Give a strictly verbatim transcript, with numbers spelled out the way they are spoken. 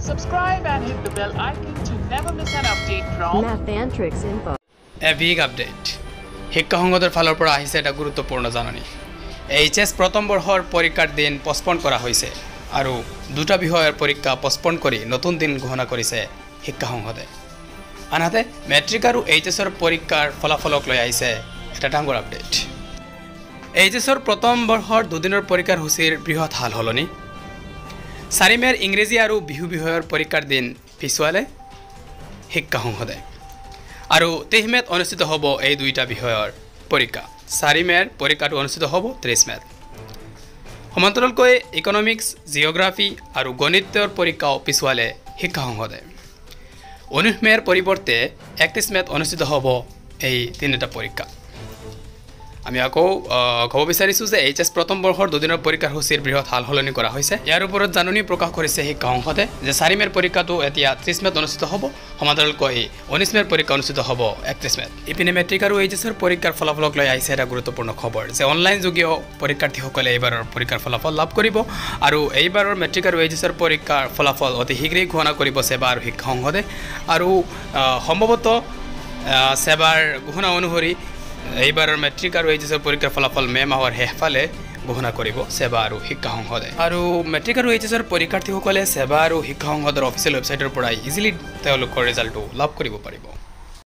Subscribe and hit the bell icon to never miss an update from Mathantrix info. A big update. শিক্ষা সংঘৰ ফালৰ পৰা আহিছে এটা গুৰুত্বপূৰ্ণ জাননী। H S প্ৰথম বৰ্ষৰ পৰীক্ষাৰ দিন পষ্টপন কৰা হৈছে আৰু দুটা বিষয়ৰ পৰীক্ষা পষ্টপন কৰি নতুন দিন ঘোষণা কৰিছে শিক্ষা সংঘে। আনহাতে মেট্ৰিক আৰু H S ৰ পৰীক্ষাৰ ফলাফলক লৈ আহিছে এটা ডাঙৰ আপডেট। H S ৰ প্ৰথম বৰ্ষৰ দুদিনৰ পৰীক্ষাৰ সূচীৰ বৃহৎ হাল হলনি। চাৰি মেৰ ইংৰাজী আৰু বিহু বিষয়ৰ পৰীক্ষাৰ দিন পিছুৱালে শিক্ষা সংঘে। আৰু তেইছ মেত অনুষ্ঠিত হ'ব এই দুইটা বিষয়ৰ পৰীক্ষা। চাৰি মেৰ পৰীক্ষাটো অনুষ্ঠিত হ'ব ত্ৰিছ মেত। সমান্তৰালকৈ ইকনমিক্স, জিঅ'গ্ৰাফি আৰু গণিতৰ পৰীক্ষাও পিছুৱালে শিক্ষা সংঘে। ঊনৈছ মেৰ পৰিৱৰ্তে একত্ৰিছ মেত অনুষ্ঠিত হ'ব এই তিনিটা পৰীক্ষা। আমি আকৌ ক'ব বিচাৰিছোঁ যে H S প্ৰথম বৰ্ষৰ দুদিনৰ পৰীক্ষাৰ সূচীৰ বৃহৎ হাল সলনি কৰা হৈছে। ইয়াৰ ওপৰত জাননী প্ৰকাশ কৰিছে শিক্ষা সংঘে যে চাৰি মেৰ পৰীক্ষাটো এতিয়া ত্ৰিছ মেত অনুষ্ঠিত হ'ব, সমান্তৰালকৈ ঊনৈছ মেৰ পৰীক্ষা অনুষ্ঠিত হ'ব একত্ৰিছ মেত। ইপিনে মেট্ৰিক আৰু H S ৰ পৰীক্ষাৰ ফলাফলক লৈ আহিছে এটা গুৰুত্বপূৰ্ণ খবৰ যে অনলাইন যোগেও পৰীক্ষাৰ্থীসকলে এইবাৰৰ পৰীক্ষাৰ ফলাফল লাভ কৰিব আৰু এইবাৰৰ মেট্ৰিক আৰু H S ৰ পৰীক্ষাৰ ফলাফল অতি শীঘ্ৰেই ঘোষণা কৰিব সেবা আৰু শিক্ষা সংঘে। আৰু সম্ভৱতঃ সেবাৰ ঘোষণা অনুসৰি এইবাৰৰ মেট্ৰিক আৰু H S ৰ পৰীক্ষাৰ ফলাফল মে মাহৰ শেষফালে ঘোষণা কৰিব সেবা আৰু শিক্ষা সংঘে। আৰু মেট্ৰিক আৰু H S ৰ পৰীক্ষাৰ্থীসকলে সেবা আৰু শিক্ষা সংঘৰ অফিচিয়েল ৱেবছাইটৰ পৰা ইজিলি তেওঁলোকৰ ৰিজাল্টটো লাভ কৰিব পাৰিব।